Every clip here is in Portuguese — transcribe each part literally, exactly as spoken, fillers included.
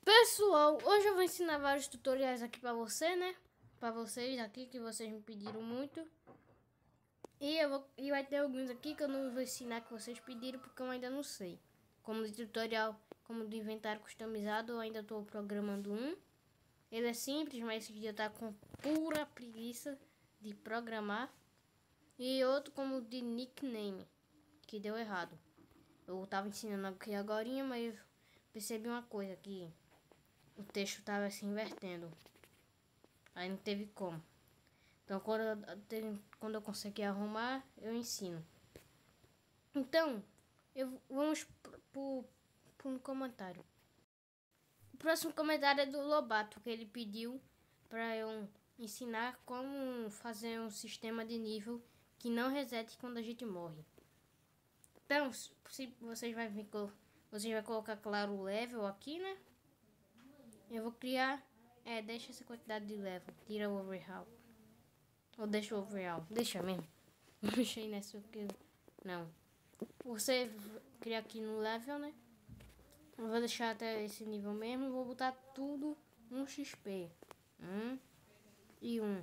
Pessoal, hoje eu vou ensinar vários tutoriais aqui pra você, né? Pra vocês aqui, que vocês me pediram muito. E, eu vou, e vai ter alguns aqui que eu não vou ensinar que vocês pediram, porque eu ainda não sei. Como de tutorial, como de inventário customizado, eu ainda tô programando um. Ele é simples, mas esse dia tá com pura preguiça de programar. E outro como de nickname, que deu errado. Eu tava ensinando aqui agora, mas eu percebi uma coisa, que o texto tava se invertendo. Aí não teve como. Então quando eu, quando eu conseguir arrumar, eu ensino. Então, eu, vamos para um comentário. O próximo comentário é do Lobato, que ele pediu para eu ensinar como fazer um sistema de nível que não resete quando a gente morre. Então, se vocês vai vir, vocês vai colocar claro o level aqui, né? Eu vou criar, é, deixa essa quantidade de level, tira o overhaul. Ou deixa o overall, deixa mesmo. Não mexei nessa aqui, não. Você cria aqui no level, né? Eu vou deixar até esse nível mesmo. Vou botar tudo um X P. Um e um.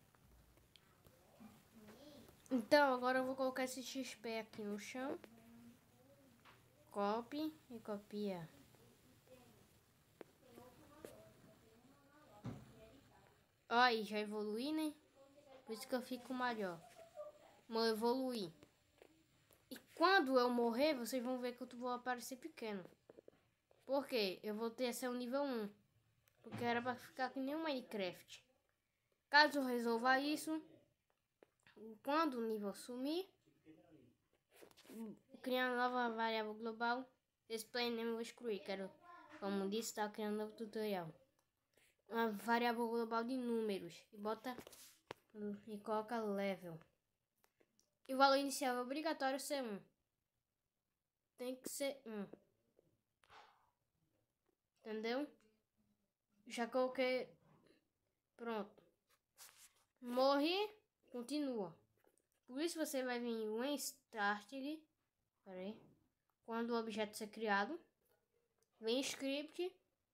Então agora eu vou colocar esse X P aqui no chão. Copy e copia. Ó, aí já evolui, né? Por isso que eu fico maior. Vou evoluir. E quando eu morrer, vocês vão ver que eu vou aparecer pequeno. Por quê? Eu vou ter ser o nível um. Porque era para ficar que nem o Minecraft. Caso eu resolva isso, quando o nível sumir, criar uma nova variável global. Esse plane name eu vou excluir. Quero, como disse, tá criando um novo tutorial. Uma variável global de números. E bota e coloca level. E o valor inicial é obrigatório ser um. Tem que ser um. Entendeu? Já coloquei. Pronto. Morri. Continua. Por isso você vai vir um starting. Peraí. Quando o objeto ser criado. Vem script.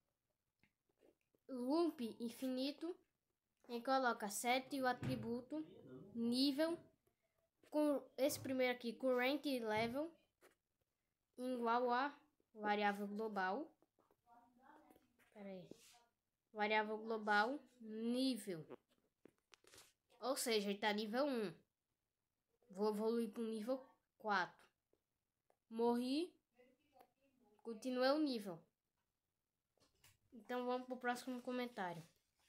Loop infinito. E coloca set o atributo. Nível. Com esse primeiro aqui. Current level. Igual a variável global. Peraí. Variável global. Nível. Ou seja, ele tá nível um. Vou evoluir para o nível quatro. Morri. Continuei o nível. Então vamos para o próximo comentário.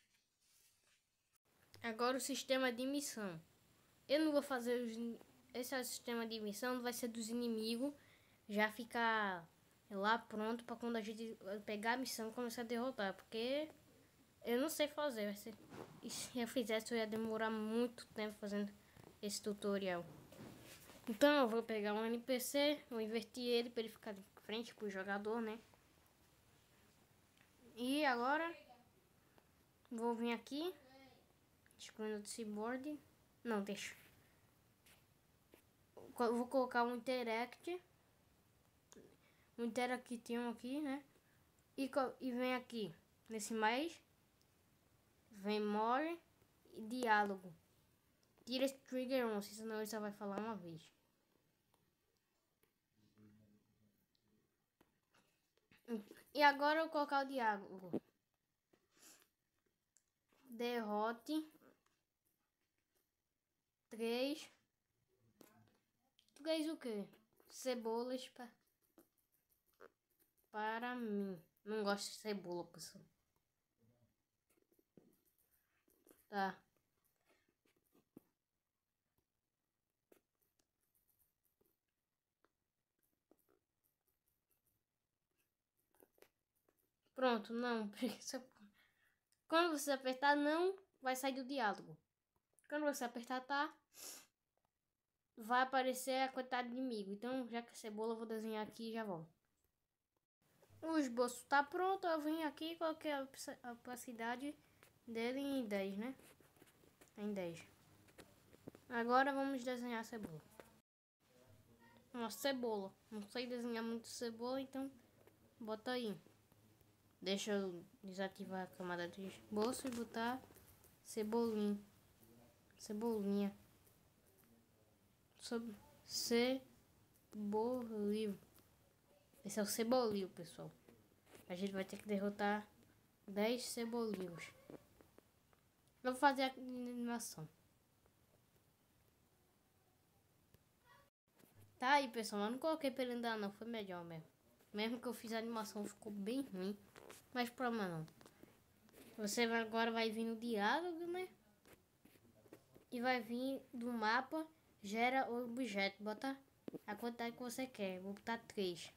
Agora o sistema de missão. Eu não vou fazer os, esse é o sistema de missão, não vai ser dos inimigos. Já ficar lá pronto para quando a gente pegar a missão começar a derrotar. Porque eu não sei fazer. Vai ser, e se eu fizesse eu ia demorar muito tempo fazendo esse tutorial. Então eu vou pegar um N P C, vou inverter ele para ele ficar de frente pro jogador, né? E agora vou vir aqui, excluindo o Seaboard. Não, deixa. Vou colocar um interact, um interactinho aqui, né? E, e vem aqui nesse mais, vem more e diálogo. Tira esse trigger on, senão ele só vai falar uma vez. E agora eu vou colocar o diálogo. Derrote três. Três o quê? Cebolas pra, para mim. Não gosto de cebola, pessoal. Tá. Pronto, não. Quando você apertar não, vai sair do diálogo. Quando você apertar tá, vai aparecer a quantidade de inimigo. Então, já que a cebola, eu vou desenhar aqui e já volto. O esboço tá pronto, eu vim aqui e coloquei a opacidade dele em dez, né? Em dez. Agora vamos desenhar a cebola. Uma cebola. Não sei desenhar muito cebola, então bota aí. Deixa eu desativar a camada de esboço e botar cebolinha. Cebolinha. Sob cebolio. Esse é o cebolio, pessoal. A gente vai ter que derrotar dez cebolinhos. Eu vou fazer a animação. Tá aí, pessoal. Eu não coloquei pra ele andar, não. Foi melhor mesmo. Mesmo que eu fiz a animação, ficou bem ruim. Mas problema não. Você agora vai vir no diálogo, né? E vai vir do mapa, gera o objeto. Bota a quantidade que você quer. Vou botar três.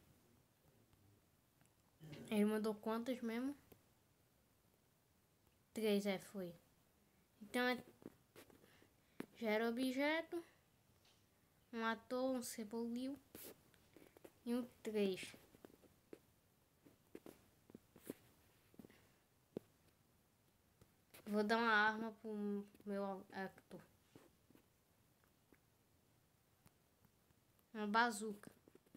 Ele mandou quantas mesmo? três, é, foi. Então é... Gera objeto. Um ator, um cebolio. E um três. Vou dar uma arma pro meu actor. Uma bazuca.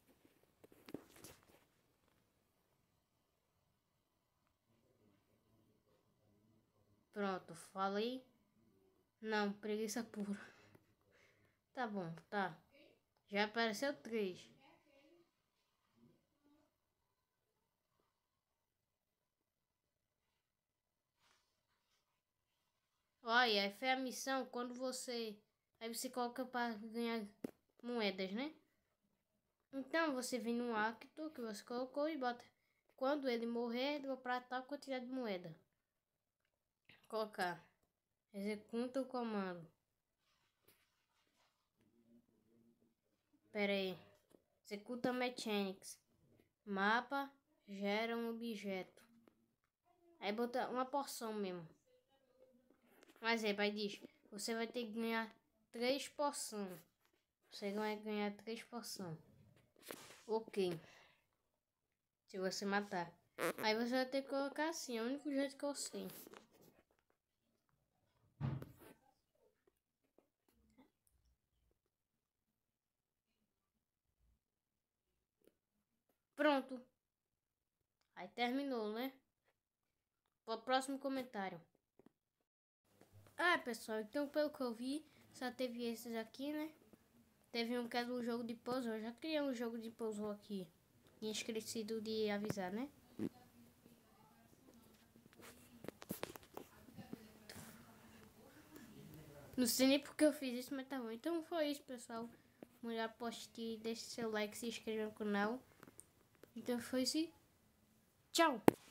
Pronto, falei. Não, preguiça pura. Tá bom, tá. Já apareceu três. Olha, aí foi a missão quando você... Aí você coloca para ganhar moedas, né? Então você vem no acto que você colocou e bota... Quando ele morrer, ele vai para tal quantidade de moeda. Colocar. Executa o comando. Pera aí. Executa mechanics. Mapa gera um objeto. Aí bota uma porção mesmo. Mas aí vai diz, você vai ter que ganhar três porções. Você vai ganhar três porções. Ok. Se você matar. Aí você vai ter que colocar assim. É o único jeito que eu sei. Pronto. Aí terminou, né? Para o próximo comentário. Ah, pessoal. Então, pelo que eu vi, só teve esses aqui, né? Teve um que é do jogo de puzzle. Eu já criei um jogo de puzzle aqui. Tinha esquecido de avisar, né? Não sei nem porque eu fiz isso, mas tá ruim. Então foi isso, pessoal. Mulher, poste, deixe seu like, se inscreva no canal. Então foi isso. Tchau!